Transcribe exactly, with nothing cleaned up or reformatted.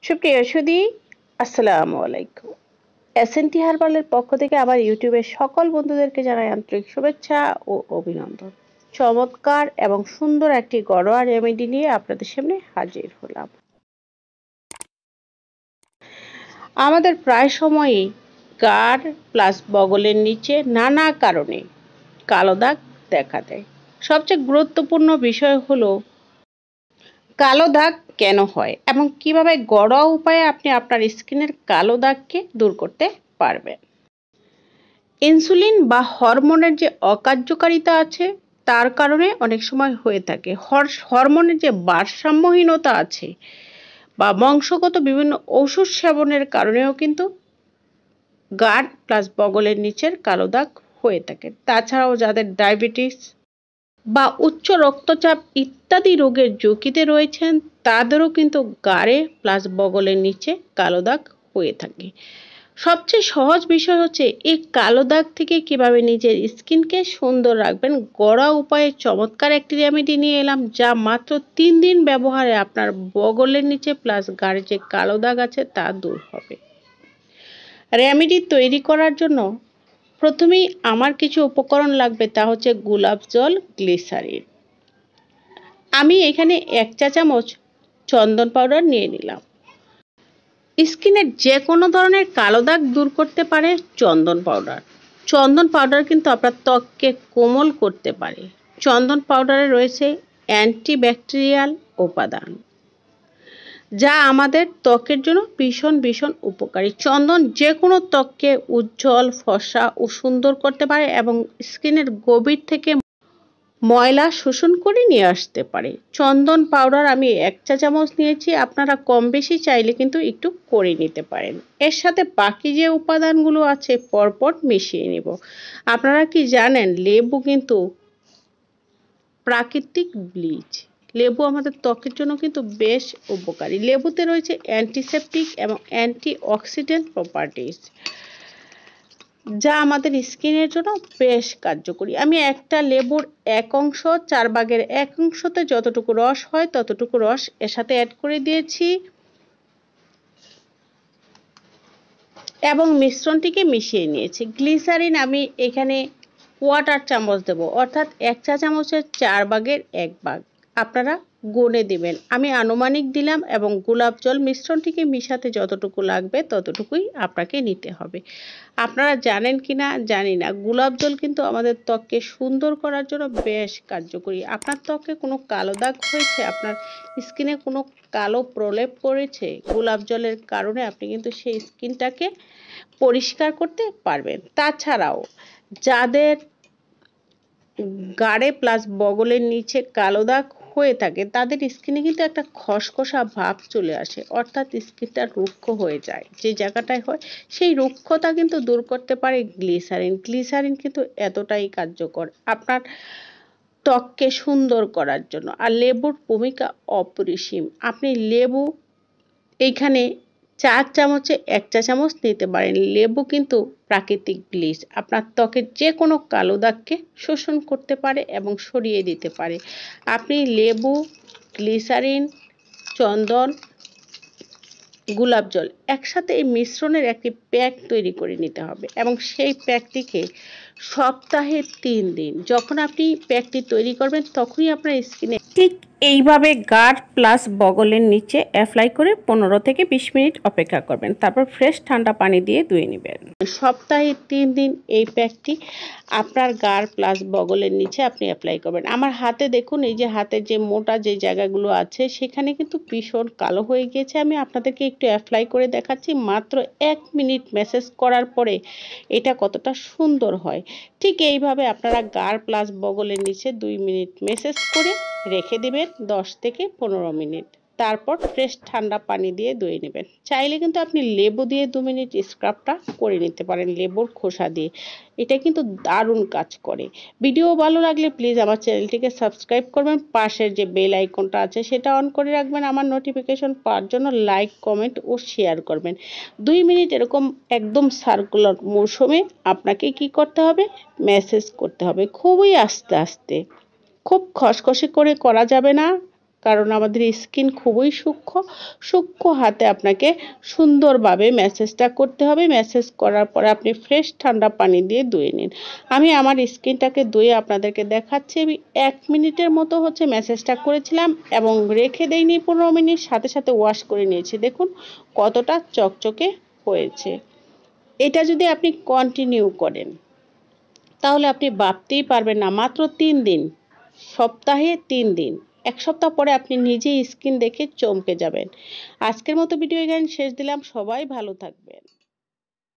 সুপ্রিয় সুধী, আসসালামু আলাইকুম। এসএনটি হার্বালের পক্ষ থেকে আমার ইউটিউবের সকল বন্ধুদেরকে জানাই আন্তরিক শুভেচ্ছা ও অভিনন্দন। চমৎকার এবং সুন্দর একটি ঘরোয়া রেমেডি নিয়ে আপনাদের সামনে হাজির হলাম। আমাদের প্রায় সময়ই গাড় প্লাস বগলের নিচে নানা কারণে কালো দাগ দেখা দেয়। সবচেয়ে গুরুত্বপূর্ণ বিষয় হলো কালো দাগ কেন হয় এবং কিভাবে ঘরোয়া উপায়ে আপনি আপনার স্কিনের কালো দাগকে দূর করতে পারবেন। ইনসুলিন বা হরমোনের যে অকার্যকারিতা আছে তার কারণে অনেক সময় হয়ে থাকে। হরমোনের যে ভারসাম্যহীনতা আছে বা বংশগত বিভিন্ন ওষুধ সেবনের কারণেও কিন্তু গাড় প্লাস বগলের নিচের কালো দাগ হয়ে থাকে। তাছাড়াও যাদের ডায়াবেটিস বা উচ্চ রক্তচাপ ইত্যাদি রোগের ঝুঁকিতে রয়েছেন তাদেরও কিন্তু গাড়ে প্লাস বগলের নিচে কালো দাগ হয়ে থাকে। সবচেয়ে সহজ বিষয় হচ্ছে এই কালো দাগ থেকে কিভাবে নিজের স্কিনকে সুন্দর রাখবেন। ঘরোয়া উপায়ে চমৎকার একটি রেমেডি নিয়ে এলাম, যা মাত্র তিন দিন ব্যবহারে আপনার বগলের নিচে প্লাস গাড়ে যে কালো দাগ আছে তা দূর হবে। রেমেডি তৈরি করার জন্য প্রথমেই আমার কিছু উপকরণ লাগবে, তা হচ্ছে গোলাপ জল, গ্লিসারিন। আমি এখানে এক চা চামচ চন্দন পাউডার নিয়ে নিলাম। স্কিনের যে কোনো ধরনের কালো দাগ দূর করতে পারে চন্দন পাউডার। চন্দন পাউডার কিন্তু আপনার ত্বককে কোমল করতে পারে। চন্দন পাউডারে রয়েছে অ্যান্টিব্যাকটেরিয়াল উপাদান, যা আমাদের ত্বকের জন্য ভীষণ ভীষণ উপকারী। চন্দন যে কোনো ত্বককে উজ্জ্বল, ফর্সা ও সুন্দর করতে পারে এবং স্কিনের গভীর থেকে ময়লা শোষণ করে নিয়ে আসতে পারে। চন্দন পাউডার আমি এক চা চামচ নিয়েছি, আপনারা কম বেশি চাইলে কিন্তু একটু করে নিতে পারেন। এর সাথে বাকি যে উপাদানগুলো আছে পরপর মিশিয়ে নেব। আপনারা কি জানেন লেবু কিন্তু প্রাকৃতিক ব্লিচ। লেবু আমাদের ত্বকের জন্য কিন্তু বেশ উপকারী। লেবুতে রয়েছে অ্যান্টিসেপটিক এবং অ্যান্টিঅক্সিডেন্ট প্রপার্টিজ, যা আমাদের স্কিনের জন্য বেশ কার্যকরী। আমি একটা লেবুর এক অংশ চার ভাগের এক অংশতে যতটুকু রস হয় ততটুকু রস এর সাথে অ্যাড করে দিয়েছি এবং মিশ্রণটিকে মিশিয়ে নিয়েছি। গ্লিসারিন আমি এখানে কোয়ার্টার চামচ দেব, অর্থাৎ এক চা চামচের চার ভাগের এক ভাগ আপনারা গুনে দিবেন। আমি আনুমানিক দিলাম এবং গোলাপ জল মিশ্রণটিকে মিশাতে যতটুকু লাগবে ততটুকুই আপনাকে নিতে হবে। আপনারা জানেন কি না জানি না, গোলাপ জল কিন্তু আমাদের ত্বককে সুন্দর করার জন্য বেশ কার্যকরী। আপনার ত্বকে কোনো কালো দাগ হয়েছে, আপনার স্কিনে কোনো কালো প্রলেপ পড়েছে, গোলাপ জলের কারণে আপনি কিন্তু সেই স্কিনটাকে পরিষ্কার করতে পারবেন। তাছাড়াও যাদের গাড়ে প্লাস বগলের নিচে কালো দাগ হয়ে থাকে তাদের স্কিনে কিন্তু একটা খসখসা ভাব চলে আসে, অর্থাৎ স্কিনটা রুক্ষ হয়ে যায়। যে জায়গাটায় হয় সেই রুক্ষতা কিন্তু দূর করতে পারে গ্লিসারিন। গ্লিসারিন কিন্তু এতটাই কার্যকর আপনার ত্বককে সুন্দর করার জন্য। আর লেবুর ভূমিকা অপরিসীম। আপনি লেবু এইখানে চার চামচে এক চা চামচ নিতে পারেন। লেবু কিন্তু প্রাকৃতিক ব্লিচ, আপনার ত্বকের যে কোনো কালো দাগকে শোষণ করতে পারে এবং সরিয়ে দিতে পারে। আপনি লেবু, গ্লিসারিন, চন্দন, গোলাপ জল একসাথে এই মিশ্রণের একটি প্যাক তৈরি করে নিতে হবে এবং সেই প্যাকটিকে সপ্তাহে তিন দিন যখন আপনি প্যাকটি তৈরি করবেন তখনই আপনার স্কিনে ঠিক এইভাবে গাড় প্লাস বগলের নিচে অ্যাপ্লাই করে পনেরো থেকে বিশ মিনিট অপেক্ষা করবেন। তারপর ফ্রেশ ঠান্ডা পানি দিয়ে ধুয়ে নেবেন। সপ্তাহে তিন দিন এই প্যাকটি আপনার গাড় প্লাস বগলের নিচে আপনি অ্যাপ্লাই করবেন। আমার হাতে দেখুন, এই যে হাতের যে মোটা যে জায়গাগুলো আছে সেখানে কিন্তু ভীষণ কালো হয়ে গিয়েছে। আমি আপনাদেরকে একটু অ্যাপ্লাই করে দেখাচ্ছি। মাত্র এক মিনিট ম্যাসেজ করার পরে এটা কতটা সুন্দর হয়। ঠিক এইভাবে আপনারা গাড় প্লাস বগলের নিচে দুই মিনিট ম্যাসেজ করে রেখে দিবেন দশ থেকে পনেরো মিনিট। তারপর ফ্রেশ ঠান্ডা পানি দিয়ে ধুয়ে নেবেন। চাইলে কিন্তু আপনি লেবু দিয়ে দু মিনিট স্ক্রাবটা করে নিতে পারেন, লেবুর খোসা দিয়ে। এটা কিন্তু দারুণ কাজ করে। ভিডিও ভালো লাগলে প্লিজ আমার চ্যানেলটিকে সাবস্ক্রাইব করবেন। পাশের যে বেল আইকনটা আছে সেটা অন করে রাখবেন আমার নোটিফিকেশন পাওয়ার জন্য। লাইক, কমেন্ট ও শেয়ার করবেন। দুই মিনিট এরকম একদম সার্কুলার মৌসুমে আপনাকে কি করতে হবে, ম্যাসেজ করতে হবে খুবই আস্তে আস্তে। খুব খসখসে করে করা যাবে না, কারণ আমাদের স্কিন খুবই সূক্ষ্ম। সূক্ষ্ম হাতে আপনাকে সুন্দরভাবে ম্যাসেজটা করতে হবে। ম্যাসেজ করার পরে আপনি ফ্রেশ ঠান্ডা পানি দিয়ে ধুয়ে নিন। আমি আমার স্কিনটাকে ধুয়ে আপনাদেরকে দেখাচ্ছি। আমি এক মিনিটের মতো হচ্ছে ম্যাসেজটা করেছিলাম এবং রেখে দেইনি পনেরো মিনিট, সাথে সাথে ওয়াশ করে নিয়েছি। দেখুন কতটা চকচকে হয়েছে। এটা যদি আপনি কন্টিনিউ করেন তাহলে আপনি ভাবতেই পারবেন না, মাত্র তিন দিন, সপ্তাহে তিন দিন, এক সপ্তাহ পরে আপনি নিজেই স্কিন দেখে চমকে যাবেন। আজকের মতো ভিডিও এখানে শেষ দিলাম। সবাই ভালো থাকবেন।